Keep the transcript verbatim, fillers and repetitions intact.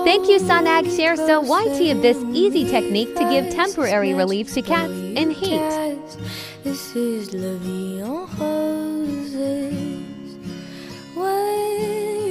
Thank you, Sanag shares so Y T of this easy technique to give temporary relief to cats in heat. This is la vie en rose.